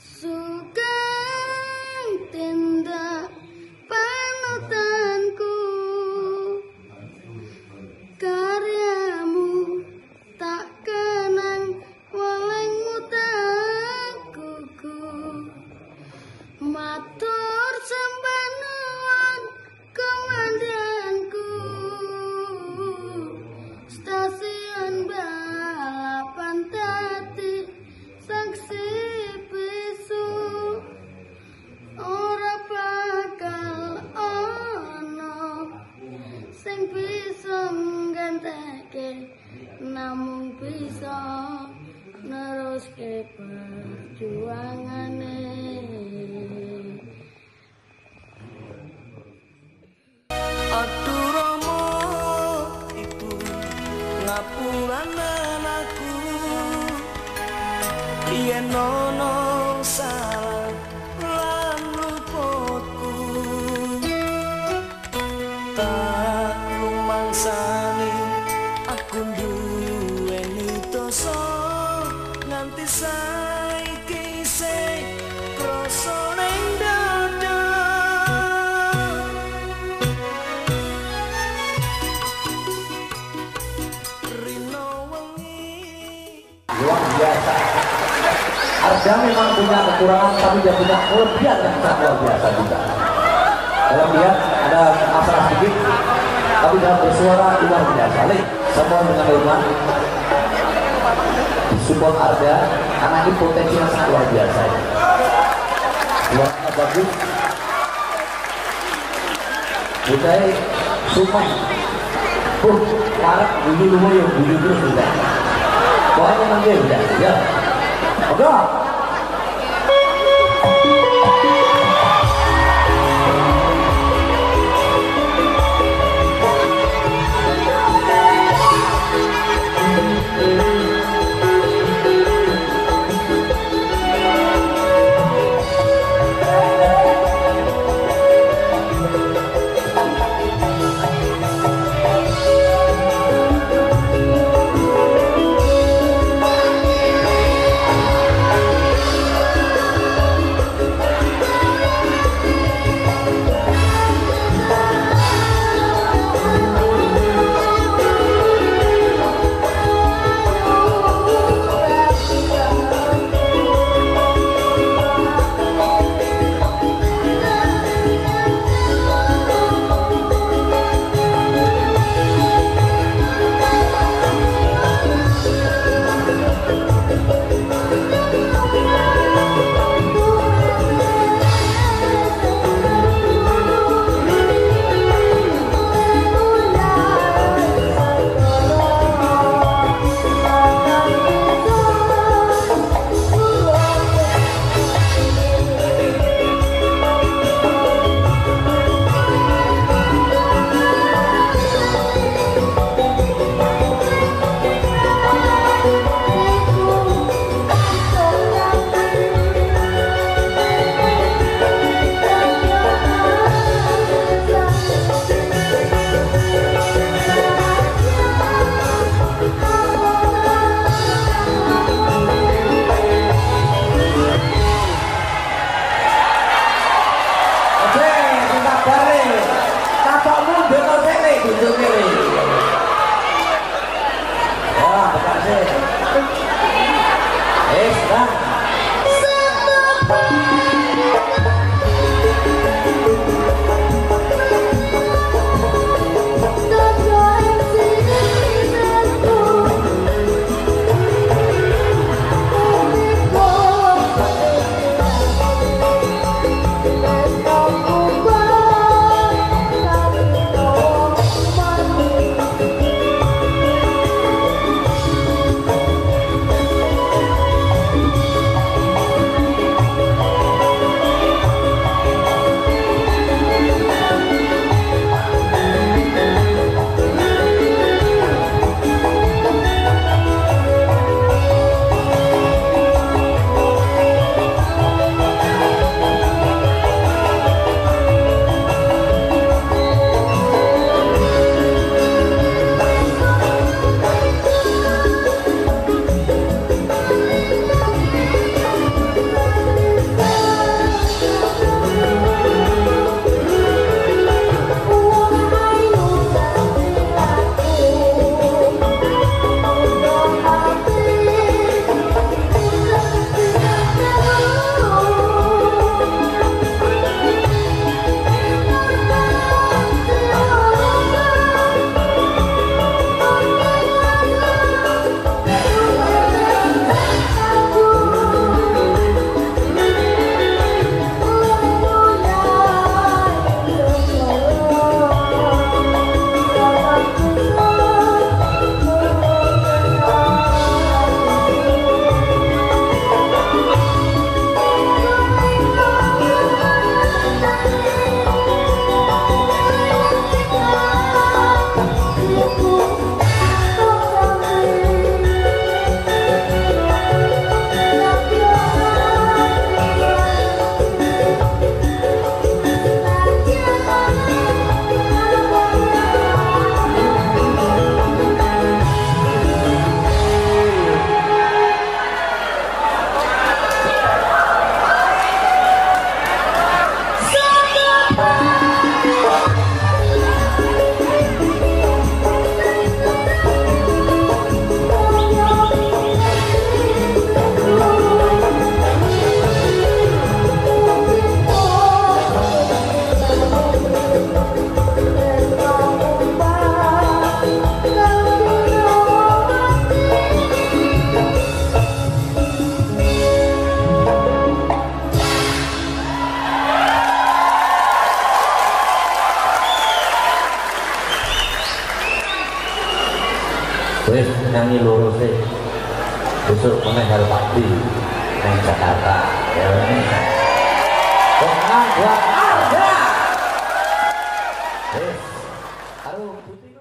Sugeng tindak panutanku, karyamu tak kenang waleng utangku. Matur sembah nuwun komandanku, stasiun balapan dadi saksi bisu. Ora bakal ono sing bisa nggantekake, namung bisa neruske perjuangane. Aduh Rama, ibu ngapuranen aku yen ono salah lan luputku. Tak rumangsani aku duweni dosa nganti saiki sing krasa ning dada. Luar biasa. Arda memang punya kekurangan, tapi dia punya kelebihan yang sangat luar biasa juga. Dalam lihat ada masalah sedikit, tapi dalam bersuara luar biasa. Semua dengan hormat support Arda, karena ini potensinya sangat luar biasa. Suaranya bagus. Budaya sumpah, parah bunyi lumayan, bunyi terus udah. Pokoknya manggil udah, ya. Oke. nyanyi loro sih. Besok meneh karo Pak Di nang Jakarta. Ya. Kok ada? Ada. Karo putih